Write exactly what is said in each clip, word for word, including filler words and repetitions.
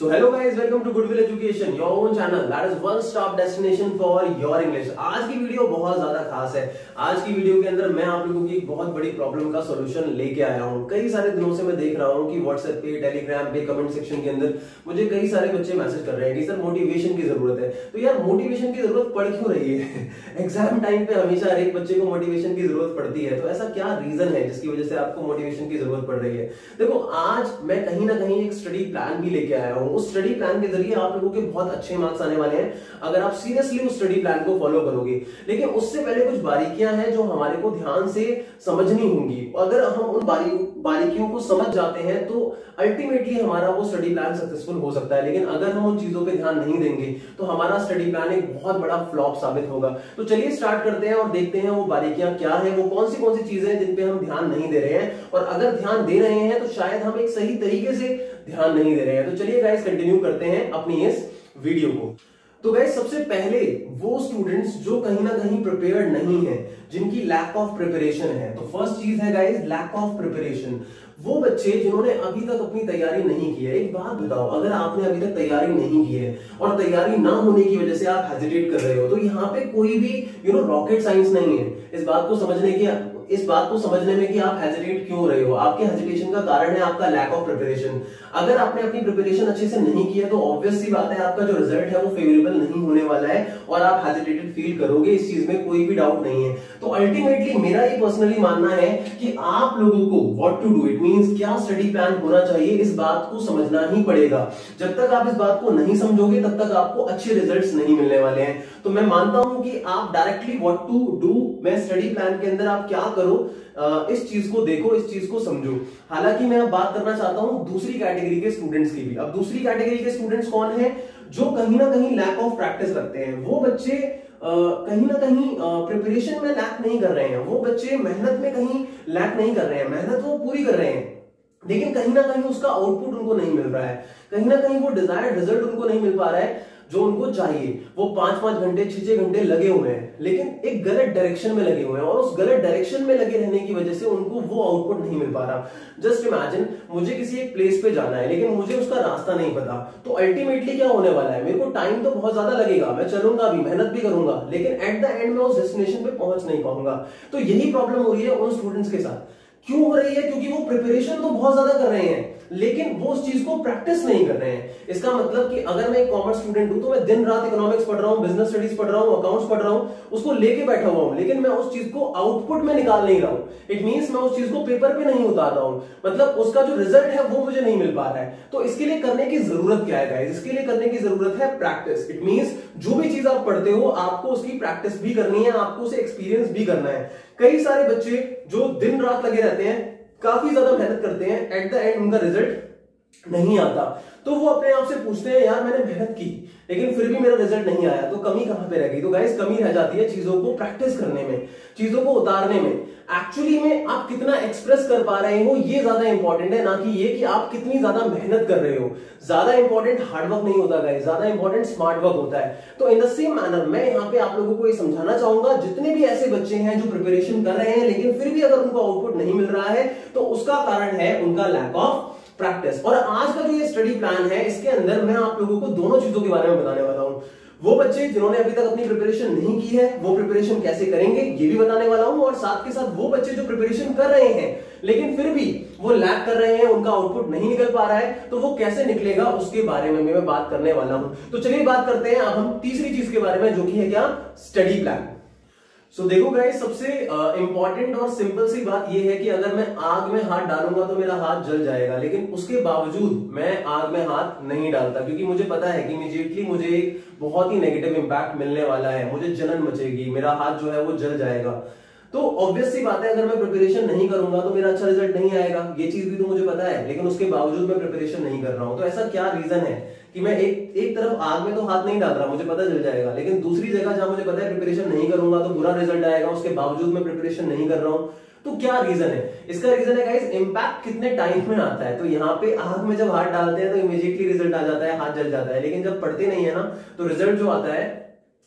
So hello guys, welcome to Goodwill Education, your own channel that is one stop destination for your English। आज की video बहुत ज्यादा खास है। आज की वीडियो के अंदर मैं आप लोगों की एक बहुत बड़ी प्रॉब्लम का सॉल्यूशन लेके आया हूँ। कई सारे दिनों से मैं देख रहा हूँ कि व्हाट्सएप पे, टेलीग्राम पे, कमेंट सेक्शन के अंदर मुझे कई सारे बच्चे मैसेज कर रहे हैं कि सर मोटिवेशन की जरूरत है। तो यार मोटिवेशन की जरूरत पड़ क्यों रही है? एग्जाम टाइम पे हमेशा हर एक बच्चे को मोटिवेशन की जरूरत पड़ती है, तो ऐसा क्या रीजन है जिसकी वजह से आपको मोटिवेशन की जरूरत पड़ रही है? देखो, आज मैं कहीं ना कहीं एक स्टडी प्लान भी लेके आया हूँ। उस स्टडी प्लान के जरिए आप लोगों के बहुत अच्छे मार्क्स आने वाले हैं अगर आप सीरियसली उस स्टडी प्लान को फॉलो करोगे। लेकिन उससे पहले कुछ बारीकियां हैं जो हमारे को ध्यान से समझनी होंगी। अगर हम उन बारीकियों को समझ जाते हैं तो अल्टीमेटली हमारा वो स्टडी प्लान सक्सेसफुल हो सकता है। लेकिन अगर हम उन चीजों पे ध्यान नहीं देंगे तो हमारा स्टडी प्लान एक बहुत बड़ा फ्लॉप साबित होगा। तो चलिए स्टार्ट करते हैं और देखते हैं वो बारीकियां क्या है, वो कौन सी कौन सी चीजें हैं जिन पे हम ध्यान नहीं दे रहे हैं, और अगर ध्यान दे रहे हैं तो शायद हम एक सही तरीके से ध्यान नहीं दे रहे हैं। तो चलिए गाइस कंटिन्यू करते हैं अपनी इस वीडियो को। तो गाइस सबसे पहले वो स्टूडेंट्स जो कहीं ना कहीं प्रिपेयर्ड नहीं है, जिनकी लैक ऑफ प्रिपरेशन है, तो फर्स्ट चीज है गाइस लैक ऑफ प्रिपरेशन। वो बच्चे जिन्होंने अभी तक अपनी तैयारी नहीं की है। एक बात बताओ, अगर आपने अभी तक तैयारी नहीं की है और तैयारी ना होने की वजह से आप हेजिटेट कर रहे हो, तो यहाँ पे कोई भी यू नो रॉकेट साइंस नहीं है इस बात को समझने की इस बात को समझने में कि आप हेजिटेट क्यों हो रहे हो। आपके हेजिटेशन का कारण है आपका लैक ऑफ प्रिपरेशन। अगर आपने अपनी प्रिपरेशन अच्छे से नहीं की है तो ऑब्वियस सी बात है आपका जो रिजल्ट है वो फेवरेबल नहीं होने वाला है और आप हेजिटेटेड फील करोगे। इस चीज में कोई भी डाउट नहीं है। तो अल्टीमेटली मेरा ये पर्सनली मानना है कि आप लोगों को what to do, it means क्या स्टडी प्लान होना चाहिए, इस बात को समझना ही पड़ेगा। जब तक आप इस बात को नहीं समझोगे तब तक आपको अच्छे रिजल्ट्स नहीं मिलने वाले हैं। तो मैं मानता हूं कि आप डायरेक्टली व्हाट टू डू में स्टडी प्लान के अंदर आप क्या करो, इस चीज को देखो, इस चीज को समझो। हालांकि मैं अब बात करना चाहता हूं दूसरी कैटेगरी के स्टूडेंट्स की भी। अब दूसरी कैटेगरी के स्टूडेंट्स कौन है? जो कहीं ना कहीं लैक ऑफ प्रैक्टिस रखते हैं। वो बच्चे कहीं ना कहीं प्रिपरेशन में लैक नहीं कर रहे हैं, वो बच्चे मेहनत में कहीं लैक नहीं कर रहे हैं, मेहनत वो पूरी कर रहे हैं, लेकिन कहीं ना कहीं उसका आउटपुट उनको नहीं मिल रहा है। कहीं ना कहीं वो डिजायर्ड रिजल्ट उनको नहीं मिल पा रहा है जो उनको चाहिए। वो पांच पांच घंटे छह छह घंटे लगे हुए हैं, लेकिन एक गलत डायरेक्शन में लगे हुए हैं, और उस गलत डायरेक्शन में लगे रहने की वजह से उनको वो आउटपुट नहीं मिल पा रहा। जस्ट इमेजिन, मुझे किसी एक प्लेस पे जाना है लेकिन मुझे उसका रास्ता नहीं पता, तो अल्टीमेटली क्या होने वाला है? मेरे को टाइम तो बहुत ज्यादा लगेगा, मैं चलूंगा भी, मेहनत भी करूंगा, लेकिन एट द एंड में उस डेस्टिनेशन पे पहुंच नहीं पाऊंगा। तो यही प्रॉब्लम हो रही है उन स्टूडेंट्स के साथ। क्यों हो रही है? क्योंकि वो प्रिपरेशन तो बहुत ज्यादा कर रहे हैं लेकिन वो उस चीज को प्रैक्टिस नहीं कर रहे हैं। इसका मतलब कि अगर मैं एक कॉमर्स स्टूडेंट हूं तो मैं दिन रात इकोनॉमिक्स पढ़ रहा हूं, बिजनेस स्टडीज पढ़ रहा हूं, अकाउंट्स पढ़ रहा हूं, उसको लेके बैठा हुआ हूं, लेकिन मैं उस चीज को आउटपुट में निकाल नहीं रहा हूं। इट मींस मैं उस चीज को पेपर पे नहीं उतार रहा हूं, मतलब उसका जो रिजल्ट है वो मुझे नहीं मिल पा रहा है। तो इसके लिए करने की जरूरत क्या है गाइस? इसके लिए करने की जरूरत है प्रैक्टिस। इट मींस जो भी चीज आप पढ़ते हो आपको उसकी प्रैक्टिस भी करनी है, आपको उसे एक्सपीरियंस भी करना है। कई सारे बच्चे जो दिन रात लगे रहते हैं, काफी ज्यादा मेहनत करते हैं, एट द एंड उनका रिजल्ट नहीं आता, तो वो अपने आप से पूछते हैं यार मैंने मेहनत की लेकिन फिर भी मेरा रिजल्ट नहीं आया, तो कमी कहां पे रह गई? तो गाइस कमी रह जाती है चीजों को प्रैक्टिस करने में, चीजों को उतारने में। एक्चुअली में आप कितना एक्सप्रेस कर पा रहे हो ये ज्यादा इंपॉर्टेंट है, ना कि ये कि आप कितनी ज्यादा मेहनत कर रहे हो। ज्यादा इंपॉर्टेंट हार्डवर्क नहीं होता गाइस, ज्यादा इंपॉर्टेंट स्मार्ट वर्क होता है। तो इन द सेम मैनर मैं यहाँ पे आप लोगों को ये समझाना चाहूंगा, जितने भी ऐसे बच्चे हैं जो प्रिपरेशन कर रहे हैं लेकिन फिर भी अगर उनको आउटपुट नहीं मिल रहा है तो उसका कारण है उनका लैक ऑफ प्रैक्टिस। और आज का जो ये स्टडी प्लान है इसके अंदर मैं आप लोगों को दोनों चीजों के बारे में बताने वाला हूं। वो बच्चे जिन्होंने अभी तक अपनी प्रिपरेशन नहीं की है वो प्रिपरेशन कैसे करेंगे ये भी बताने वाला हूं, और साथ के साथ वो बच्चे जो प्रिपरेशन कर रहे हैं लेकिन फिर भी वो लैक कर रहे हैं, उनका आउटपुट नहीं निकल पा रहा है, तो वो कैसे निकलेगा उसके बारे में मैं बात करने वाला हूं। तो चलिए बात करते हैं अब हम तीसरी चीज के बारे में, जो कि है क्या? Study plan. सो so, देखो गाइस, सबसे इंपॉर्टेंट और सिंपल सी बात यह है कि अगर मैं आग में हाथ डालूंगा तो मेरा हाथ जल जाएगा, लेकिन उसके बावजूद मैं आग में हाथ नहीं डालता, क्योंकि मुझे पता है कि इमीडिएटली मुझे एक बहुत ही नेगेटिव इंपैक्ट मिलने वाला है, मुझे जलन मचेगी, मेरा हाथ जो है वो जल जाएगा। तो ऑब्वियस सी बात है अगर मैं प्रिपरेशन नहीं करूंगा तो मेरा अच्छा रिजल्ट नहीं आएगा, ये चीज भी तो मुझे पता है, लेकिन उसके बावजूद मैं प्रिपरेशन नहीं कर रहा हूं। तो ऐसा क्या रीजन है कि मैं एक एक तरफ आग में तो हाथ नहीं डाल रहा, मुझे पता चल जाएगा, लेकिन दूसरी जगह जहां मुझे पता है प्रिपरेशन नहीं करूंगा तो बुरा रिजल्ट आएगा, उसके बावजूद मैं प्रिपरेशन नहीं कर रहा हूं। तो क्या रीजन है? इसका रीजन है गाइस इंपैक्ट कितने टाइम में आता है। तो यहाँ पे आग में जब हाथ डालते हैं तो इमीडिएटली रिजल्ट आ जाता है, हाथ जल जाता है, लेकिन जब पढ़ते नहीं है ना तो रिजल्ट जो आता है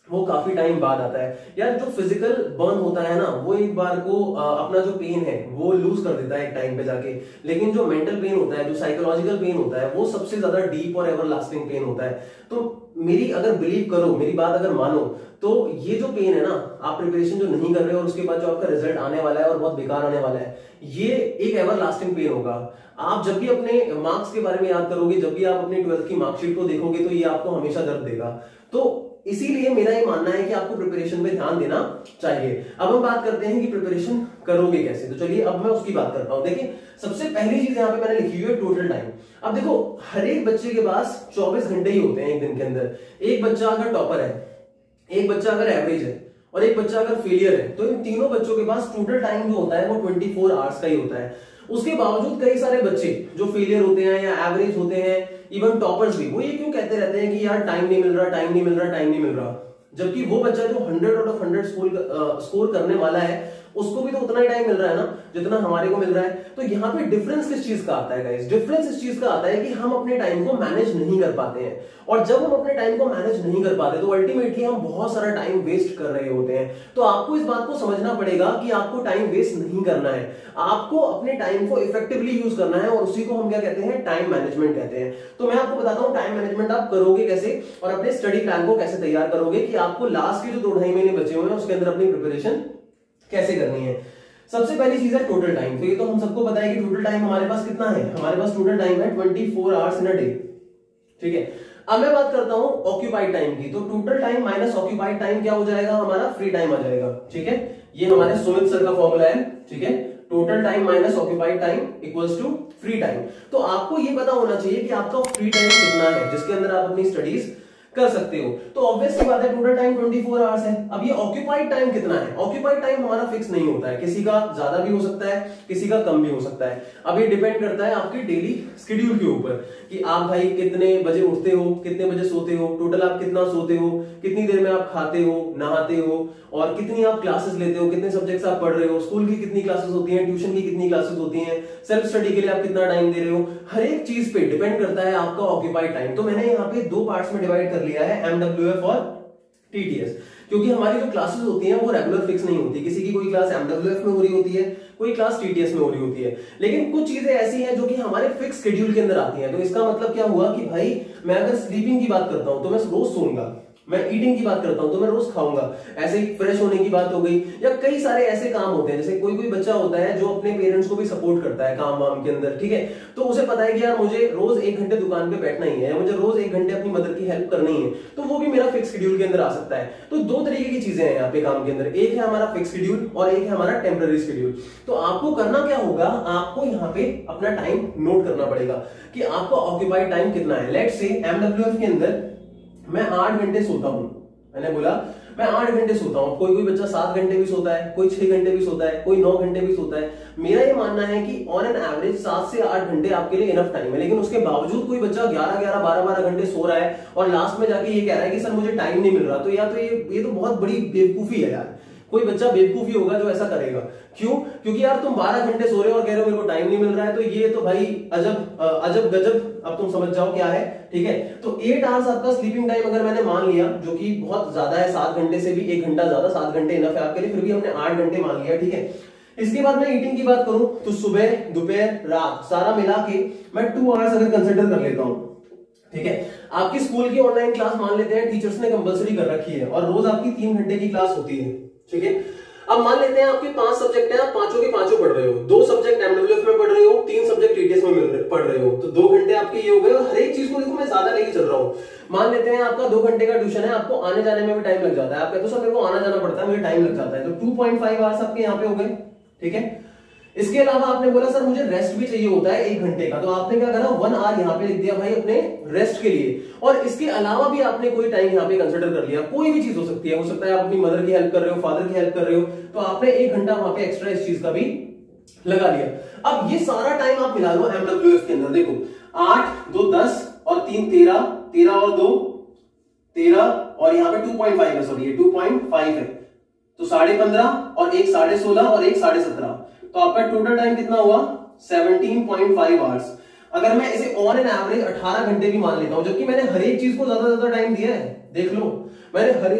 वो काफी टाइम बाद आता है यार। जो फिजिकल बर्न होता है ना, वो एक बार को आ, अपना जो पेन है वो लूज कर देता है एक टाइम पे जाके, लेकिन जो मेंटल पेन होता है, जो साइकोलॉजिकल पेन होता है, वो सबसे ज्यादा डीप और एवर लास्टिंग पेन होता है। तो मेरी अगर बिलीव करो, मेरी बात अगर मानो, तो ये जो पेन है ना, आप प्रिपरेशन जो नहीं कर रहे हो और उसके बाद जो आपका रिजल्ट आने वाला है और बहुत बेकार आने वाला है, ये एक एवर लास्टिंग पेन होगा। आप जब भी अपने मार्क्स के बारे में याद करोगे, जब भी आप अपनी ट्वेल्थ की मार्कशीट को देखोगे, तो ये आपको हमेशा दर्द देगा। तो इसीलिए मेरा ये मानना है कि आपको प्रिपरेशन पे ध्यान देना चाहिए। अब हम बात करते हैं कि प्रिपरेशन करोगे कैसे, तो चलिए अब मैं उसकी बात करता हूं। देखिए, सबसे पहली चीज यहां पे मैंने लिखी हुई है टोटल टाइम। अब देखो, हर एक बच्चे के पास चौबीस घंटे ही होते हैं एक दिन के अंदर। एक बच्चा अगर टॉपर है, एक बच्चा अगर एवरेज है और एक बच्चा अगर फेलियर है, तो इन तीनों बच्चों के पास टोटल टाइम जो होता है वो चौबीस आवर्स का ही होता है। उसके बावजूद कई सारे बच्चे जो फेलियर होते हैं या एवरेज होते हैं, इवन टॉपर्स भी, वो ये क्यों कहते रहते हैं कि यार टाइम नहीं मिल रहा, टाइम नहीं मिल रहा, टाइम नहीं मिल रहा, जबकि वो बच्चा जो hundred out of hundred score करने वाला है, उसको भी तो उतना ही टाइम मिल रहा है ना जितना हमारे को मिल रहा है। तो यहाँ पे डिफरेंस किस चीज का आता है गाइस? डिफरेंस इस चीज का आता है कि हम अपने टाइम को मैनेज नहीं कर पाते हैं, और जब हम अपने टाइम को मैनेज नहीं कर पाते तो अल्टीमेटली हम बहुत सारा टाइम वेस्ट कर रहे होते हैं। तो आपको इस बात को समझना पड़ेगा कि आपको टाइम वेस्ट नहीं करना है, आपको अपने टाइम को इफेक्टिवली यूज करना है, और उसी को हम क्या कहते हैं? टाइम मैनेजमेंट कहते हैं। तो मैं आपको बताता हूं टाइम मैनेजमेंट आप करोगे कैसे और अपने स्टडी प्लान को कैसे तैयार करोगे कि आपको लास्ट के जो दो ढाई महीने बचे हुए हैं उसके अंदर अपनी प्रिपरेशन कैसे करनी है। सबसे पहली चीज है टोटल टाइम। तो ये तो हम सबको पता है कि टोटल टाइम हमारे पास कितना है, हमारे पास टोटल टाइम है चौबीस आवर्स इन अ डे, ठीक है। अब मैं बात करता हूं ऑक्यूपाइड टाइम की। तो total time minus occupied time क्या हो जाएगा? हमारा फ्री टाइम आ जाएगा, ठीक है। ये हमारे सुमित सर का फॉर्मूला है, ठीक है। Total time minus occupied time equals to free time. तो आपको ये पता होना चाहिए कि आपका फ्री टाइम कितना है जिसके अंदर आप अपनी स्टडीज कर सकते हो। तो ऑब्वियस सी बात है टोटल टाइम चौबीस आवर्स है। अब ये ऑक्यूपाइड टाइम कितना है? ऑक्यूपाइड टाइम हमारा फिक्स नहीं होता है, किसी का ज्यादा भी हो सकता है, किसी का कम भी हो सकता है। अब ये डिपेंड करता है आपके डेली शेड्यूल के ऊपर कि आप भाई कितने बजे उठते हो, कितने बजे सोते हो, टोटल आप कितना सोते हो, कितनी देर में आप खाते हो, नहाते हो, और कितनी आप क्लासेस लेते हो, कितने सब्जेक्ट्स आप पढ़ रहे हो, स्कूल की कितनी क्लासेस होती हैं, ट्यूशन की कितनी क्लासेस होती हैं, सेल्फ स्टडी के लिए आप कितना टाइम दे रहे हो। हर एक चीज पे डिपेंड करता है आपका ऑक्यूपाइड टाइम। तो मैंने यहाँ पे दो पार्ट्स में डिवाइड कर लिया है, एमडब्ल्यूएफ और टीटीएस, क्योंकि हमारी जो क्लासेस होती हैं वो रेगुलर फिक्स नहीं होती। किसी की कोई क्लास एमडब्ल्यूएफ में हो रही होती है, कोई क्लास टीटीएस में हो रही होती है, लेकिन कुछ चीजें ऐसी हैं जो कि हमारे फिक्स शेड्यूल के अंदर आती हैं। तो इसका मतलब क्या हुआ कि भाई मैं अगर स्लीपिंग की बात करता हूं तो मैं रोज सोऊंगा, मैं ईटिंग की बात करता हूं तो मैं रोज खाऊंगा, ऐसे ही फ्रेश होने की बात हो गई, या कई सारे ऐसे काम होते हैं। जैसे कोई कोई बच्चा होता है जो अपने पेरेंट्स को भी सपोर्ट करता है काम वाम के अंदर, ठीक है। तो उसे पता है कि यार मुझे रोज एक घंटे दुकान पे बैठना ही है, या मुझे रोज एक घंटे अपनी मदर की हेल्प करनी है, तो वो भी मेरा फिक्स शेड्यूल के अंदर आ सकता है। तो दो तरीके की चीजें हैं यहाँ पे काम के अंदर, एक है हमारा फिक्स शेड्यूल और एक है हमारा टेम्पररी शेड्यूल। तो आपको करना क्या होगा, आपको यहाँ पे अपना टाइम नोट करना पड़ेगा कि आपका ऑक्यूपाइड टाइम कितना है। लेट्स से एमडब्ल्यूएफ के अंदर मैं आठ घंटे सोता हूं, मैंने बोला मैं आठ घंटे सोता हूं, कोई कोई बच्चा सात घंटे भी सोता है, कोई छह घंटे भी सोता है, कोई नौ घंटे भी सोता है। मेरा ये मानना है कि ऑन एन एवरेज सात से आठ घंटे आपके लिए इनफ टाइम है, लेकिन उसके बावजूद कोई बच्चा ग्यारह ग्यारह बारह बारह घंटे सो रहा है और लास्ट में जाके ये कह रहा है कि सर मुझे टाइम नहीं मिल रहा, तो या तो ये ये तो बहुत बड़ी बेवकूफी है यार। कोई बच्चा बेवकूफी होगा जो ऐसा करेगा। क्यों? क्योंकि यार तुम बारह घंटे सो रहे हो और कह रहे हो मेरे को टाइम नहीं मिल रहा है, तो ये तो भाई अजब अजब गजब, अब तुम समझ जाओ क्या है, ठीक है। तो एट आवर्स आपका स्लीपिंग टाइम अगर मैंने मान लिया, जो कि बहुत ज्यादा है, सात घंटे से भी एक घंटा ज्यादा, सात घंटे इनफ है आपके लिए, फिर भी हमने आठ घंटे मान लिया, ठीक है। इसके बाद मैं ईटिंग की बात करूं तो सुबह, दोपहर, रात सारा मिला के मैं टू आवर्स अगर कंसिडर कर लेता हूं, ठीक है। आपकी स्कूल की ऑनलाइन क्लास मान लेते हैं टीचर्स ने कंपलसरी कर रखी है और रोज आपकी तीन घंटे की क्लास होती है, ठीक है। अब मान लेते हैं आपके पांच सब्जेक्ट हैं, आप पांचों के पांचों पढ़ रहे हो, दो सब्जेक्ट एमडब्ल्यूएफ में पढ़ रहे हो, तीन सब्जेक्ट टीटीएस में मिल रहे, पढ़ रहे हो, तो दो घंटे आपके ये हो गए। और हर एक चीज को देखो मैं ज्यादा लेके चल रहा हूं। मान लेते हैं आपका दो घंटे का ट्यूशन है, आपको आने जाने में भी टाइम लग जाता है, आप कहते हो सर मेरे को आना जाना पड़ता है, मुझे टाइम लग जाता है, तो टू पॉइंट फाइव आवर्स आपके यहाँ पे हो गए, ठीक है। इसके अलावा आपने बोला सर मुझे रेस्ट भी चाहिए होता है एक घंटे का, तो आपने क्या करा, वन आवर यहाँ पे लिख दिया भाई अपने रेस्ट के लिए। और इसके अलावा भी आपने कोई टाइम यहाँ पे कंसिडर कर लिया, कोई भी चीज हो सकती है, हो सकता है आप अपनी मदर की हेल्प कर रहे हो, फादर की हेल्प कर रहे हो, तो आपने एक घंटा वहां पे एक्स्ट्रा इस चीज का भी लगा लिया। अब ये सारा टाइम आप मिला लो एमडब्ल्यूएफ के अंदर, देखो आठ दो दस और तीन तेरह, तेरह और दो तेरह, और यहाँ पे टू पॉइंट फाइव है, सॉरी ये टू पॉइंट फाइव है, तो साढ़े पंद्रह और एक साढ़े सोलह और एक साढ़े सत्रह, तो आपका टोटल टाइम कितना हुआ, सेवनटीन पॉइंट फाइव आवर्स। अगर मैं इसे ऑन एन एवरेज अठारह घंटे भी मान लेता हूं, जबकि मैंने हर एक चीज को ज्यादा ज्यादा टाइम दिया है, देख लो मैंने हर एक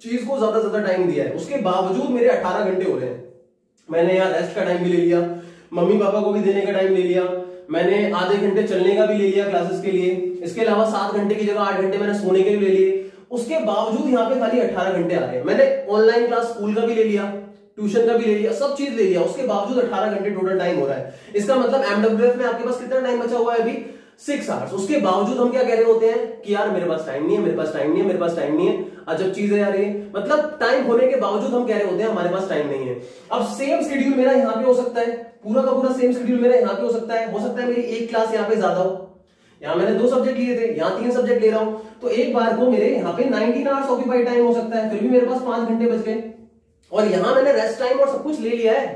चीज को ज्यादा ज्यादा टाइम दिया है, उसके बावजूद मेरे अठारह घंटे हो रहे हैं। मैंने यार रेस्ट का टाइम भी ले लिया, मम्मी पापा को भी देने का टाइम ले लिया, मैंने आधे घंटे चलने का भी ले लिया क्लासेस के लिए, इसके अलावा सात घंटे की जगह आठ घंटे मैंने सोने के भी ले लिए, उसके बावजूद यहाँ पे खाली अठारह घंटे आ रहे हैं। मैंने ऑनलाइन क्लास स्कूल का भी ले लिया, ट्यूशन का भी ले लिया, सब चीज ले लिया, उसके बावजूद अठारह घंटे टोटल टाइम हो रहा है। इसका मतलब एमडब्ल्यूएफ में आपके पास कितना टाइम बचा हुआ है अभी? Six hours. उसके बावजूद हम क्या कह रहे होते हैं कि यार मेरे पास टाइम नहीं है, मेरे पास टाइम नहीं है, मेरे पास टाइम नहीं है। अजब चीज है यार ये, मतलब टाइम होने के बावजूद हम कह रहे होते हैं हमारे पास टाइम नहीं है। अब सेम शेड्यूल मेरा यहाँ पे हो सकता है, पूरा का पूरा सेम शेड्यूल मेरा यहाँ पे हो सकता है, हो सकता है मेरी एक क्लास यहाँ पे ज्यादा हो, यहाँ मैंने दो सब्जेक्ट लिए थे, यहाँ तीन सब्जेक्ट ले रहा हूं, तो एक बार को मेरे यहाँ पे नाइनटीन आवर्स ऑक्यूपाइड टाइम हो सकता है, फिर भी मेरे पास पांच घंटे बच गए। और यहां मैंने रेस्ट टाइम और सब कुछ ले लिया है।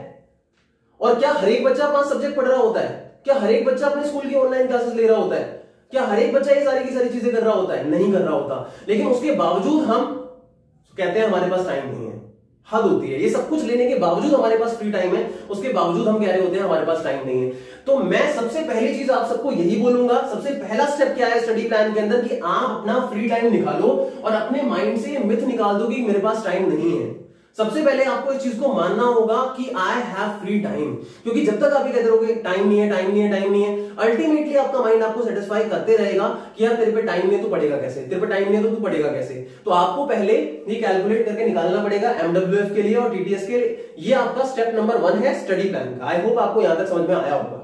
और क्या हर एक बच्चा पांच सब्जेक्ट पढ़ रहा होता है? क्या हर एक बच्चा अपने स्कूल की ऑनलाइन क्लासेस ले रहा होता है? क्या हर एक बच्चा ये सारी की सारी चीजें कर रहा होता है? नहीं कर रहा होता। लेकिन उसके बावजूद हम कहते हैं हमारे पास टाइम नहीं है। हद होती है, ये सब कुछ लेने के बावजूद हमारे पास फ्री टाइम है, उसके बावजूद हम कह रहे होते हैं हमारे पास टाइम नहीं है। तो मैं सबसे पहली चीज आप सबको यही बोलूंगा, सबसे पहला स्टेप क्या है स्टडी प्लान के अंदर, कि आप अपना फ्री टाइम निकालो और अपने माइंड से मिथ निकाल दो कि मेरे पास टाइम नहीं है। सबसे पहले आपको इस चीज को मानना होगा कि आई हैव फ्री टाइम, क्योंकि जब तक आप ये कहते रहोगे टाइम नहीं है, टाइम नहीं है, टाइम नहीं है, अल्टीमेटली आपका माइंड आपको सेटिस्फाई करते रहेगा कि यार तेरे पे टाइम नहीं है तो पढ़ेगा कैसे, तेरे पे टाइम नहीं है तो तू पढ़ेगा कैसे। तो आपको पहले ये कैलकुलेट करके निकालना पड़ेगा एमडब्ल्यूएफ के लिए और टीटीएस के लिए। ये आपका स्टेप नंबर वन है स्टडी प्लान का। आई होप आपको यहां तक समझ में आया होगा।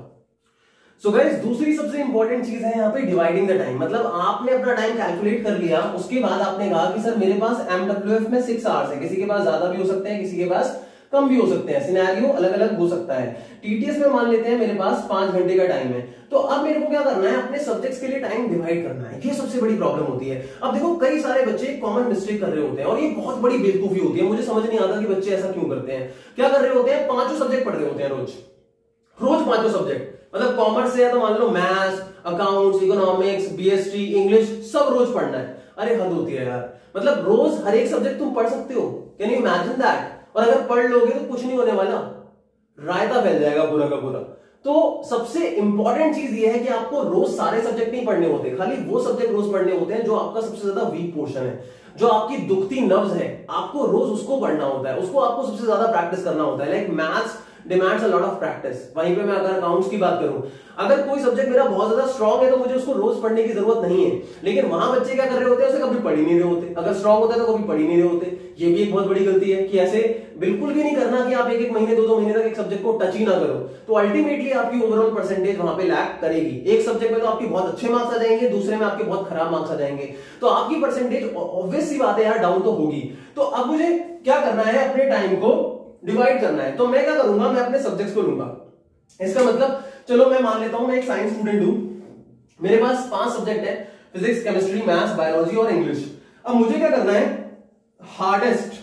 सो गाइस, दूसरी सबसे इंपॉर्टेंट चीज है यहाँ पे डिवाइडिंग द टाइम। मतलब आपने अपना टाइम कैलकुलेट कर लिया, उसके बाद आपने कहा कि सर मेरे पास एमडब्ल्यूएफ में सिक्स आवर्स है, किसी के पास ज्यादा भी हो सकते हैं, किसी के पास कम भी हो सकते हैं, सिनेरियो अलग अलग हो सकता है। टीटीएस में मान लेते हैं मेरे पास पांच घंटे का टाइम है, तो अब मेरे को क्या करना है, अपने सब्जेक्ट्स के लिए टाइम डिवाइड करना है। ये सबसे बड़ी प्रॉब्लम होती है। अब देखो कई सारे बच्चे कॉमन मिस्टेक कर रहे होते हैं और ये बहुत बड़ी बेवकूफी होती है। मुझे समझ नहीं आता कि बच्चे ऐसा क्यों करते हैं। क्या कर रहे होते हैं, पांचों सब्जेक्ट पढ़ रहे होते हैं रोज रोज पांचों सब्जेक्ट। मतलब कॉमर्स से है तो मान लो maths, accounts, economics, BST, English सब रोज पढ़ना है। अरे हद होती है यार, मतलब रोज हर एक सब्जेक्ट तुम पढ़ सकते हो? Can you imagine that? और अगर पढ़ लोगे तो कुछ नहीं होने वाला, रायता फैल जाएगा पूरा का पूरा। तो सबसे इंपॉर्टेंट चीज ये है कि आपको रोज सारे सब्जेक्ट नहीं पढ़ने होते, खाली वो सब्जेक्ट रोज पढ़ने होते हैं जो आपका सबसे ज्यादा वीक पोर्शन है, जो आपकी दुखती नर्व्स है, आपको रोज उसको पढ़ना होता है, उसको आपको सबसे ज्यादा प्रैक्टिस करना होता है। Like maths demands a lot of practice. वहीं पे मैं अगर अकाउंट्स की बात करूं, अगर कोई सब्जेक्ट मेरा बहुत ज्यादा स्ट्रांग है तो मुझे उसको रोज पढ़ने की जरूरत नहीं है। लेकिन वहां बच्चे क्या कर रहे होते हैं, उसे कभी पढ़ ही नहीं रहे होते। अगर स्ट्रांग होता है तो कभी पढ़ ही नहीं रहे होते। ये भी एक बहुत बड़ी गलती है कि ऐसे बिल्कुल भी नहीं करना कि आप एक एक महीने दो दो महीने तक एक सब्जेक्ट को टच ही ना करो, तो अल्टीमेटली आपकी ओवरऑल परसेंटेज वहां पे लैक करेगी। एक सब्जेक्ट में तो आपके बहुत अच्छे मार्क्स आ जाएंगे, दूसरे में आपके बहुत खराब मार्क्स आ जाएंगे, तो आपकी परसेंटेज ऑब्वियस सी बात है यार डाउन तो होगी। तो अब मुझे क्या करना है, अपने टाइम को डिवाइड करना है। तो मैं क्या करूंगा, मैं अपने सब्जेक्ट्स को लूंगा। इसका मतलब चलो मैं मान लेता हूं मैं एक साइंस स्टूडेंट हूं, मेरे पास पांच सब्जेक्ट है, फिजिक्स, केमिस्ट्री, मैथ्स, बायोलॉजी और इंग्लिश। अब मुझे क्या करना है, हार्डेस्ट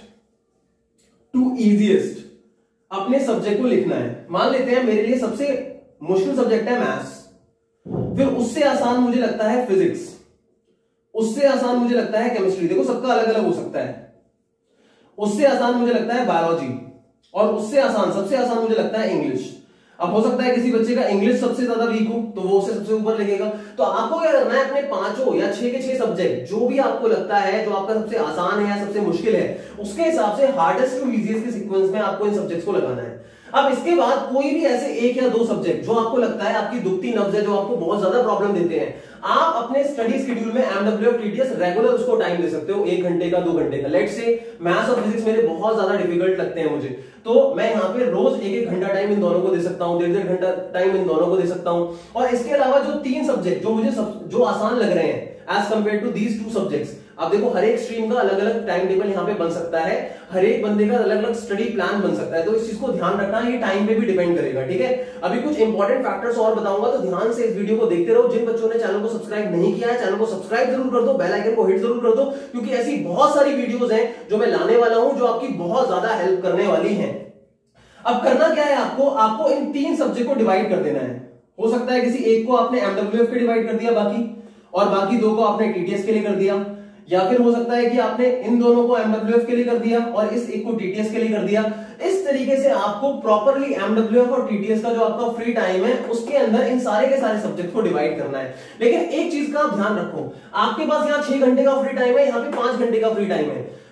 टू इजीएस्ट अपने सब्जेक्ट को लिखना है। मान लेते हैं मेरे लिए सबसे मुश्किल सब्जेक्ट है मैथ्स, फिर उससे आसान मुझे लगता है फिजिक्स, उससे आसान मुझे लगता है केमिस्ट्री, देखो सबका अलग अलग हो सकता है, उससे आसान मुझे लगता है बायोलॉजी, और उससे आसान सबसे आसान मुझे लगता है इंग्लिश। अब हो सकता है किसी बच्चे का इंग्लिश सबसे ज्यादा वीक हो तो वो उसे सबसे ऊपर लिखेगा। तो आपको क्या करना है, अपने पांचों या छह के छह सब्जेक्ट जो भी आपको लगता है, जो आपका सबसे आसान है या सबसे मुश्किल है, उसके हिसाब से हार्डेस्ट टू इजीएस्ट के सीक्वेंस में आपको इन सब्जेक्ट्स को लगाना है। अब इसके बाद कोई भी ऐसे एक या दो सब्जेक्ट जो आपको लगता है आपकी दुखती नब्ज है, जो आपको बहुत ज्यादा प्रॉब्लम देते हैं, आप अपने स्टडी शेड्यूल में एमडब्ल्यूएफ टीटीएस रेगुलर उसको टाइम दे सकते हो, एक घंटे का, दो घंटे का। लेट्स से मैथ्स और फिजिक्स मेरे बहुत ज्यादा डिफिकल्ट लगते हैं मुझे, तो मैं यहाँ पे रोज एक एक घंटा टाइम इन दोनों को दे सकता हूँ, डेढ़ डेढ़ घंटा टाइम इन दोनों को दे सकता हूँ। और इसके अलावा जो तीन सब्जेक्ट जो मुझे सब, जो आसान लग रहे हैं as compare to these two subjects, आप देखो हर एक स्ट्रीम का अलग अलग टाइम टेबल यहाँ पे बन सकता है, हर एक बंदे का अलग अलग स्टडी प्लान बन सकता है, तो इस चीज को ध्यान रखना, ये टाइम पे भी डिपेंड करेगा। ठीक है, अभी कुछ इंपॉर्टेंट फैक्टर्स और बताऊंगा, तो ध्यान से इस वीडियो को देखते रहो। जिन बच्चों ने चैनल को सब्सक्राइब नहीं किया है, चैनल को सब्सक्राइब जरूर कर दो, बेल आइकन को हिट जरूर कर दो, क्योंकि ऐसी बहुत सारी वीडियोस हैं जो मैं लाने वाला हूं जो आपकी बहुत ज्यादा हेल्प करने वाली है। अब करना क्या है आपको, आपको इन तीन सब्जेक्ट को डिवाइड कर देना है। हो सकता है किसी एक को आपने एमडब्ल्यूएफ के डिवाइड कर दिया बाकी, और बाकी दो को आपने टीटीएस के लिए कर दिया, या फिर हो सकता है कि आपने इन दोनों को एमडब्ल्यूएफ के लिए कर दिया और इस एक को टीटीएस के लिए कर दिया। इस तरीके से आपको प्रॉपर्ली एमडब्ल्यूएफ और टीटीएस का जो आपका फ्री टाइम है उसके अंदर इन सारे के सारे सब्जेक्ट को डिवाइड करना है। लेकिन एक चीज का आप ध्यान रखो, आपके पास यहाँ छह घंटे का फ्री टाइम है, यहाँ पे पांच घंटे का फ्री टाइम है,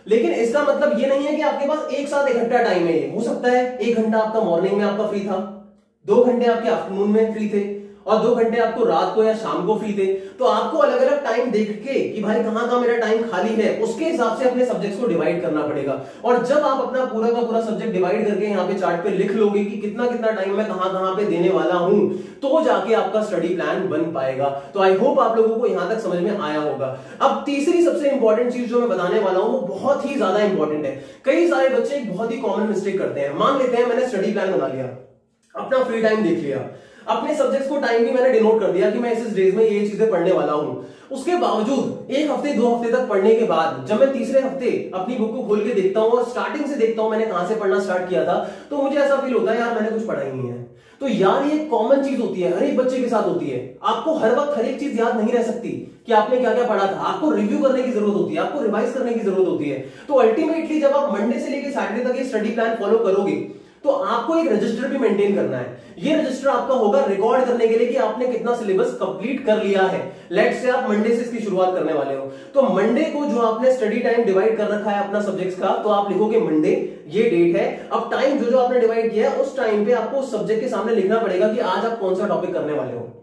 लेकिन इसका मतलब ये नहीं है कि आपके पास एक साथ इकट्ठा टाइम है। हो सकता है एक घंटा आपका मॉर्निंग में आपका फ्री था, दो घंटे आपके आफ्टरनून में फ्री थे और दो घंटे आपको रात को या शाम को फ्री थे। तो आपको अलग अलग टाइम देख के कि भाई कहां कहां मेरा टाइम खाली है, उसके हिसाब से अपने सब्जेक्ट्स को डिवाइड करना पड़ेगा। और जब आप अपना पूरा का पूरा सब्जेक्ट डिवाइड करके यहाँ पे चार्ट पे लिख लोगे कि कितना कितना टाइम मैं कहां कहां पे देने वाला हूं, तो जाके आपका स्टडी प्लान बन पाएगा। तो आई होप आप लोगों को यहां तक समझ में आया होगा। अब तीसरी सबसे इंपॉर्टेंट चीज जो मैं बताने वाला हूं वो बहुत ही ज्यादा इंपॉर्टेंट है। कई सारे बच्चे एक बहुत ही कॉमन मिस्टेक करते हैं। मान लेते हैं मैंने स्टडी प्लान बना लिया, अपना फ्री टाइम देख लिया, अपने सब्जेक्ट्स को टाइम भी मैंने डिनोट कर दिया कि मैं इस डेज में ये चीजें पढ़ने वाला हूं। उसके बावजूद एक हफ्ते दो हफ्ते तक पढ़ने के बाद जब मैं तीसरे हफ्ते अपनी बुक को खोल के देखता हूं और स्टार्टिंग से देखता हूं मैंने कहां से पढ़ना स्टार्ट किया था, तो मुझे ऐसा फील होता है यार मैंने कुछ पढ़ा ही नहीं है। तो यार ये कॉमन चीज होती है, हर एक बच्चे के साथ होती है। आपको हर वक्त हर एक चीज याद नहीं रह सकती कि आपने क्या क्या पढ़ा था। आपको रिव्यू करने की जरूरत होती है, आपको रिवाइज करने की जरूरत होती है। तो अल्टीमेटली जब आप मंडे से लेकर सैटरडे तक ये स्टडी प्लान फॉलो करोगे तो आपको एक रजिस्टर भी मेंटेन करना है। ये रजिस्टर आपका होगा रिकॉर्ड करने के लिए कि आपने कितना सिलेबस कंप्लीट कर लिया है। लेट्स से आप मंडे से इसकी शुरुआत करने वाले हो, तो मंडे को जो आपने स्टडी टाइम डिवाइड कर रखा है अपना सब्जेक्ट्स का, तो आप लिखोगे मंडे, ये डेट है। अब टाइम जो जो आपने डिवाइड किया है उस टाइम पे आपको उस सब्जेक्ट के सामने लिखना पड़ेगा कि आज आप कौन सा टॉपिक करने वाले हो।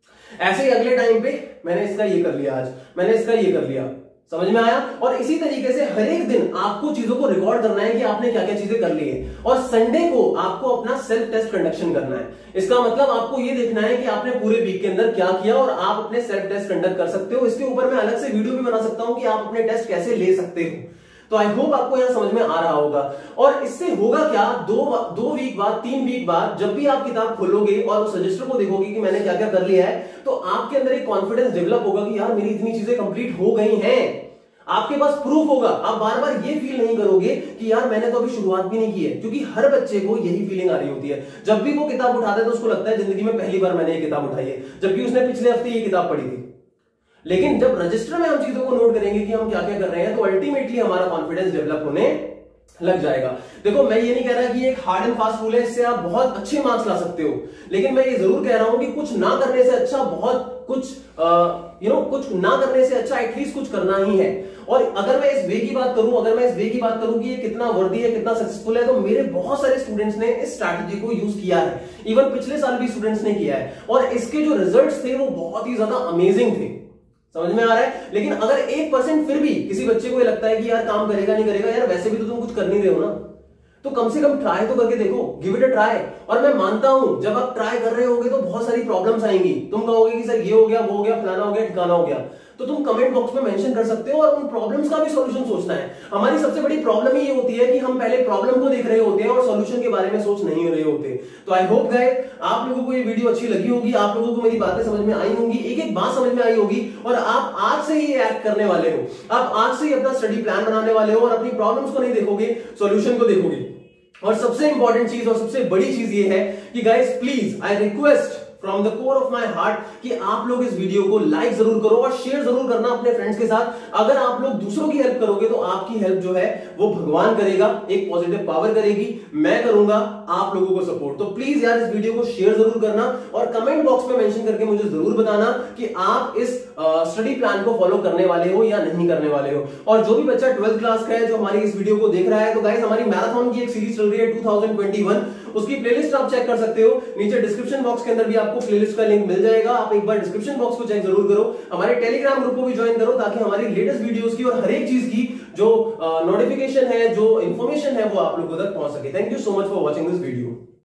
ऐसे ही अगले टाइम पे मैंने इसका ये कर लिया, आज मैंने इसका ये कर लिया। समझ में आया? और इसी तरीके से हर एक दिन आपको चीजों को रिकॉर्ड करना है कि आपने क्या क्या चीजें कर ली है। और संडे को आपको अपना सेल्फ टेस्ट कंडक्शन करना है। इसका मतलब आपको ये देखना है कि आपने पूरे वीक के अंदर क्या किया और आप अपने सेल्फ टेस्ट कंडक्ट कर सकते हो। इसके ऊपर मैं अलग से वीडियो भी बना सकता हूं कि आप अपने टेस्ट कैसे ले सकते हो। तो आई होप आपको यहां समझ में आ रहा होगा। और इससे होगा क्या, दो दो वीक बाद, तीन वीक बाद जब भी आप किताब खोलोगे और उस रजिस्टर को देखोगे कि मैंने क्या क्या कर लिया है, तो आपके अंदर एक कॉन्फिडेंस डेवलप होगा कि यार मेरी इतनी चीजें कंप्लीट हो गई हैं। आपके पास प्रूफ होगा। आप बार बार ये फील नहीं करोगे कि यार मैंने तो अभी शुरुआत भी नहीं की है, क्योंकि हर बच्चे को यही फीलिंग आ रही होती है। जब भी वो किताब उठाता है तो उसको लगता है जिंदगी में पहली बार मैंने ये किताब उठाई है, जबकि उसने पिछले हफ्ते ये किताब पढ़ी थी। लेकिन जब रजिस्टर में हम चीजों को नोट करेंगे कि हम क्या क्या कर रहे हैं, तो अल्टीमेटली हमारा कॉन्फिडेंस डेवलप होने लग जाएगा। देखो मैं ये नहीं कह रहा कि एक हार्ड एंड फास्ट रूल है इससे आप बहुत अच्छे मार्क्स ला सकते हो, लेकिन मैं ये जरूर कह रहा हूं कि कुछ ना करने से अच्छा बहुत कुछ यू नो कुछ ना करने से अच्छा एटलीस्ट कुछ करना ही है। और अगर मैं इस वे की बात करूं अगर मैं इस वे की बात करूं कि ये कितना वर्दी है, कितना सक्सेसफुल है, तो मेरे बहुत सारे स्टूडेंट्स ने इस स्ट्रैटेजी को यूज किया है। इवन पिछले साल भी स्टूडेंट्स ने किया है और इसके जो रिजल्ट्स थे वो बहुत ही ज्यादा अमेजिंग थे। समझ में आ रहा है? लेकिन अगर एक परसेंट फिर भी किसी बच्चे को लगता है कि यार काम करेगा नहीं करेगा, यार वैसे भी तो तुम कुछ कर नहीं रहे हो ना, तो कम से कम ट्राई तो करके देखो, गिव इट अ ट्राई। और मैं मानता हूं जब आप ट्राई कर रहे होगे तो बहुत सारी प्रॉब्लम्स आएंगी। तुम कहोगे कि सर ये हो गया, वो हो गया, फलाना हो गया, ठिकाना हो गया, तो तुम कमेंट बॉक्स में मेंशन कर सकते हो और उन प्रॉब्लम्स का भी सॉल्यूशन सोचना है। हमारी सबसे बड़ी प्रॉब्लम ही ये होती है कि हम पहले प्रॉब्लम को देख रहे होते हैं और सॉल्यूशन के बारे में सोच नहीं रहे होते। तो आई होप गाइस आप लोगों को ये वीडियो अच्छी लगी होगी, आप लोगों को मेरी बातें समझ में आई होंगी, एक एक बात समझ में आई होगी और आप आज से ही एक्ट करने वाले हो। आप आज से ही अपना स्टडी प्लान बनाने वाले हो और अपनी प्रॉब्लम्स को नहीं देखोगे, सॉल्यूशन को देखोगे। और सबसे इंपॉर्टेंट चीज और सबसे बड़ी चीज ये है कि guys please I request from the core of my heart कि आप लोग इस वीडियो को लाइक जरूर करो और शेयर जरूर करना अपने फ्रेंड्स के साथ। अगर आप लोग दूसरों की हेल्प करोगे तो आपकी हेल्प जो है वो भगवान करेगा, एक पॉजिटिव पावर करेगी, मैं करूंगा आप लोगों को सपोर्ट। तो प्लीज यार इस वीडियो को शेयर जरूर करना और कमेंट बॉक्स में मेंशन करके मुझे जरूर बताना कि आप इस स्टडी प्लान को फॉलो करने वाले हो या नहीं करने वाले हो। और जो भी बच्चा ट्वेल्थ क्लास का है जो हमारी इस वीडियो को देख रहा है, तो गाइस हमारी मैराथन की एक सीरीज चल रही है टू थाउजेंड ट्वेंटी वन, उसकी प्लेलिस्ट आप चेक कर सकते हो। नीचे डिस्क्रिप्शन बॉक्स के अंदर भी आपको प्लेलिस्ट का लिंक मिल जाएगा, आप एक बार डिस्क्रिप्शन बॉक्स को चेक जरूर करो। हमारे टेलीग्राम ग्रुप को भी ज्वाइन करो ताकि हमारी लेटेस्ट वीडियोस की और हर एक चीज की जो नोटिफिकेशन है, जो इंफॉर्मेशन है, वो आप लोगों तक पहुंच सके। Thank you so much for watching this video.